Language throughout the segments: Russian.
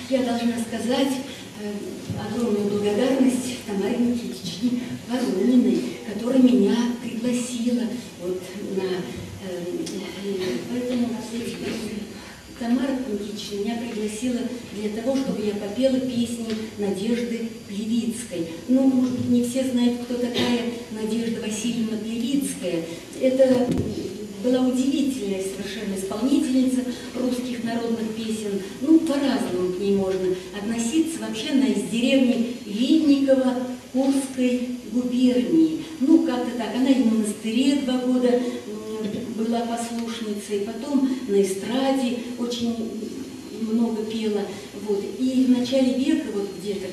Я должна сказать огромную благодарность Тамаре Никитичне Ворониной, которая меня пригласила вот на... Поэтому Тамара Никитична меня пригласила для того, чтобы я попела песни Надежды Плевицкой. Ну, может быть, не все знают, кто такая Надежда Васильевна Плевицкая. Это была удивительная совершенно исполнительница русских народных песен. Ну, по-разному к ней можно относиться. Вообще она из деревни Винникова Курской губернии. Ну, как-то так. Она и в монастыре 2 года была послушницей, потом на эстраде очень много пела. Вот. И в начале века, вот где-то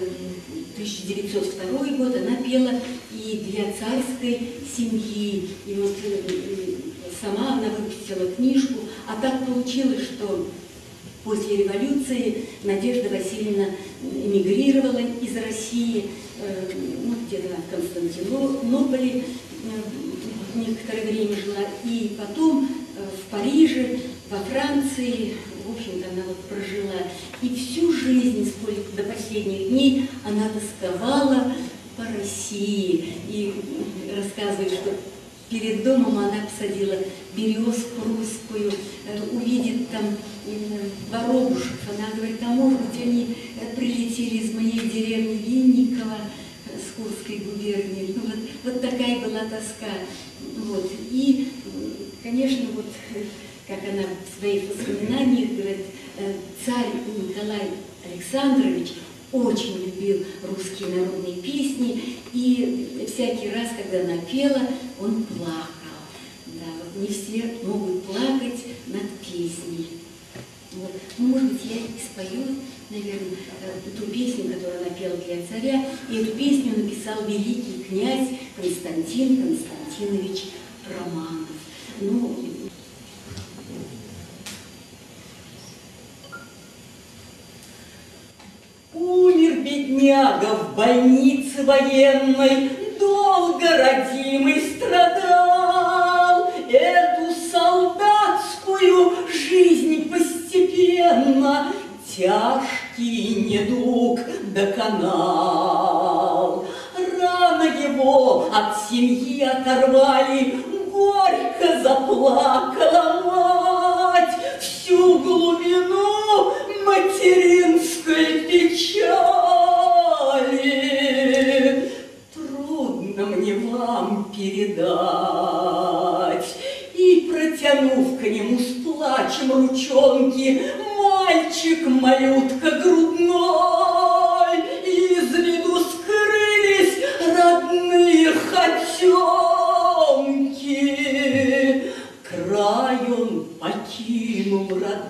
1902 год, она пела и для царской семьи. И вот сама она выпустила книжку. А так получилось, что после революции Надежда Васильевна эмигрировала из России, ну, где-то в Константинополе некоторое время жила, и потом в Париже, во Франции, в общем-то, она вот прожила. И всю жизнь, сколько до последних дней, она тосковала по России. И рассказывает, что перед домом она посадила березку русскую, увидит там воробушек. Она говорит, а может быть, они прилетели из моей деревни Винникова, с Курской губернии. Ну, вот такая была тоска. Вот. И, конечно, вот как она в своих воспоминаниях говорит, царь Николай Александрович очень любил русские народные песни, и всякий раз, когда она пела, он плакал. Да, вот не все могут плакать над песней. Вот. Ну, может быть, я и спою, наверное, ту песню, которую она пела для царя. И эту песню написал великий князь Константин Константинович Романов. Ну, умер бедняга в больнице военной, долго родимый страдал. Эту солдатскую жизнь постепенно тяжкий недуг доконал. Рано его от семьи оторвали, горько заплакала мать. Всю глубину материнской печали трудно мне вам передать. И, протянув к нему с плачем ручонки, мальчик-малютка грудной, из виду скрылись родные хотенки. Край он покинул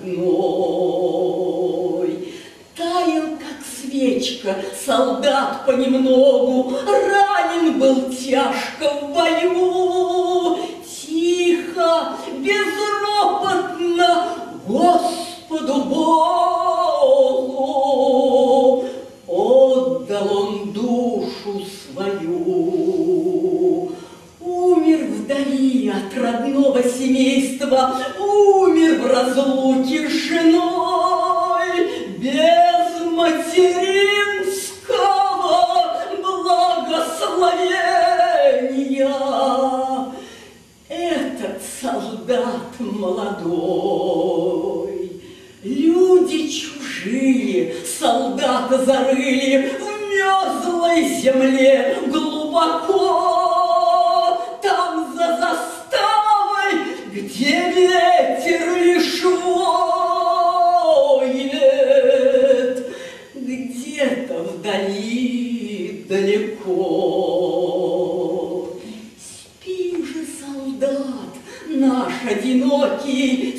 родной. Таял, как свечка, солдат понемногу, ранен был тяжко в бою. Тихо, безропотно Господу Богу отдал он душу свою. Умер вдали от родного семейства, умер в разлуке с женой, без материнского благословения. Этот солдат молодой, люди чужие солдата зарыли в мерзлой земле глубоко, там за заставой, где ветер лишь воет, где-то вдали далеко. Спи же, солдат наш одинокий,